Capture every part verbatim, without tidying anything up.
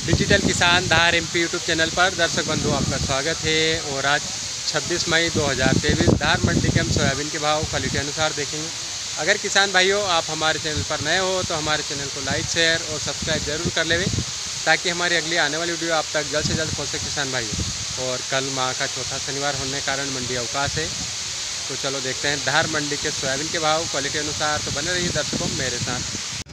Digital किसान धार MP YouTube channel पर दर्शक बंधु आपका स्वागत है। और आज छब्बीस मई दो हज़ार तेईस धार मंडी के हम सोयाबीन के भाव क्वालिटी अनुसार देखेंगे। अगर किसान भाइयों आप हमारे चैनल पर नए हो तो हमारे चैनल को लाइक शेयर और सब्सक्राइब जरूर कर लेवे, ताकि हमारी अगली आने वाली वीडियो आप तक जल्द से जल्द पहुँचे किसान भाइयों। और कल माह का चौथा शनिवार होने के कारण मंडी अवकाश है, तो चलो देखते हैं धार मंडी के सोयाबीन के भाव क्वालिटी अनुसार। तो बने रहिए दर्शकों मेरे साथ।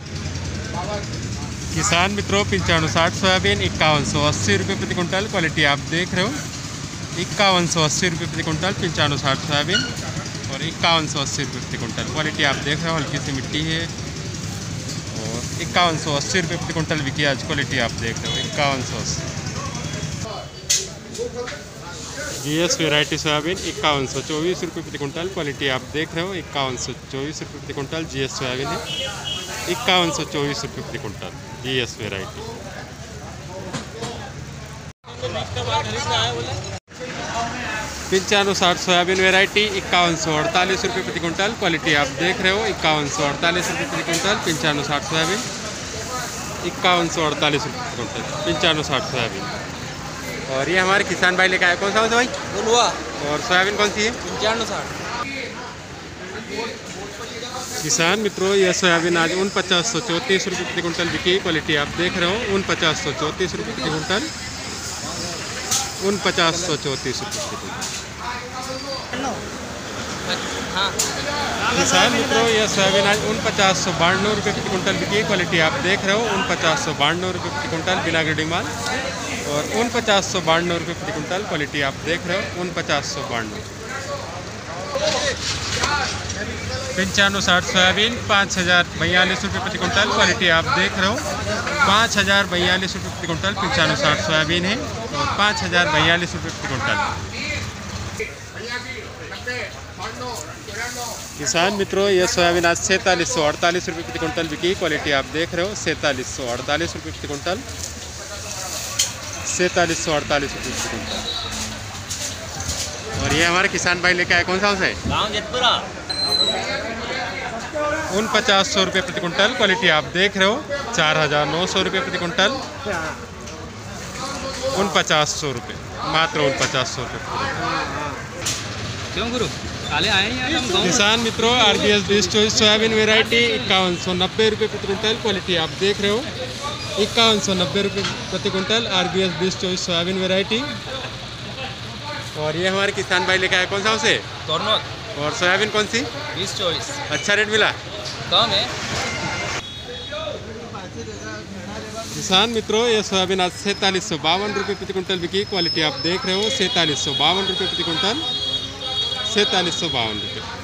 किसान मित्रों, पंचानवे साठ सोयाबीन इक्यावन सौ अस्सी रुपये प्रति कुंटल क्वालिटी आप देख रहे हो। इक्यावन सौ अस्सी रुपये प्रति कुंटल पंचानवे साठ सोयाबीन और इक्यावन सौ अस्सी रुपये प्रति कुंटल क्वालिटी आप देख रहे हो। हल्की सी मिट्टी है और इक्यावन सौ अस्सी रुपये प्रति कुंटल बिकी आज क्वालिटी आप देख रहे हो। इक्यावन सौ अस्सी जीएस वेराइटी सोयाबीन इक्यावन सौ चौबीस रुपये प्रति कुंटल क्वालिटी आप देख रहे हो। इक्यावन सौ चौबीस रुपये प्रति कुंटल जीएस सोयाबीन है। इक्यावन सौ चौबीस रुपये प्रति कुंटल जीएस वेराइटी। पंचानवे साठ सोयाबीन वेराइटी इक्यावन सौ अड़तालीस रुपये प्रति कुंटल क्वालिटी आप देख रहे हो। इक्यावन सौ अड़तालीस रुपये प्रति कुंटल पंचानवे साठ सोयाबीन। इक्यावन सौ अड़तालीस रुपये प्रति कुंटल पंचानवे साठ सोयाबीन। और ये हमारे किसान भाई लेकर आए, कौन सा हो भाई? बुलवा। और सोयाबीन कौन सी है? पंचानवे साठ। किसान मित्रों, यह सोयाबीन आज उन पचास सौ चौंतीस रुपये प्रति कुंटल बिकी क्वालिटी आप देख रहे हो। उन पचास सौ चौंतीस रुपये प्रति कुंटल उन पचास सौ चौंतीस रुपये प्रति कुंटल। किसान मित्रों, यह सोयाबीन आज उन पचास सौ बानवे रुपये प्रति कुंटल बिकी क्वालिटी आप देख रहे हो। उन पचास सौ बानवे रुपये प्रति कुंटल बिना ग्रेडिंग माल और उन पचास सौ बानवे रुपये प्रति कुंटल क्वालिटी आप देख रहे हो। उन पचास सौ बानवे पंचानवे साठ सोयाबीन पाँच हज़ार बयालीस रुपये प्रति कुंटल क्वालिटी आप देख रहे हो। पाँच हज़ार बयालीस रुपये प्रति कुंटल पंचानवे साठ सोयाबीन है और पाँच हज़ार बयालीस रुपये प्रति कुंटल। किसान मित्रों, यह सोयाबीन आज सैंतालीस सौ अड़तालीस रुपये प्रति कुंटल बिकी क्वालिटी आप देख रहे हो। सैंतालीस सौ अड़तालीस रुपये प्रति कुंटल सैंतालीस सौ अड़तालीस रुपये प्रति कुंटल। और ये हमारे किसान भाई लेके आए, कौन सा है? गाँव जेतपुरा। उन पचास सौ रुपये प्रति कुंटल क्वालिटी आप देख रहे हो। चार हज़ार नौ सौ रुपये प्रति कुंटल उन पचास सौ रुपये मात्र उन पचास सौ रुपये। क्यों गुरु काले आए हैं? किसान मित्रों, आर बी एस बीस चौबीस सोयाबीन वेराइटी इक्यावन सौ नब्बे रुपये प्रति कुंटल क्वालिटी आप देख रहे हो। इक्यावन सौ नब्बे रुपये प्रति कुंटल आर बी एस बीस चौबीस सोयाबीन वेराइटी। और ये हमारे किसान भाई लेके आए, कौन सा उसे? और सोयाबीन कौन सी? बीस चौबीस। अच्छा रेट मिला? कम है। किसान मित्रों, ये सोयाबीन आज सैंतालीस सौ बावन रुपये प्रति कुंटल बिकी क्वालिटी आप देख रहे हो। सैंतालीस सौ बावन रुपये प्रति कुंटल सैंतालीस सौ बावन रुपये।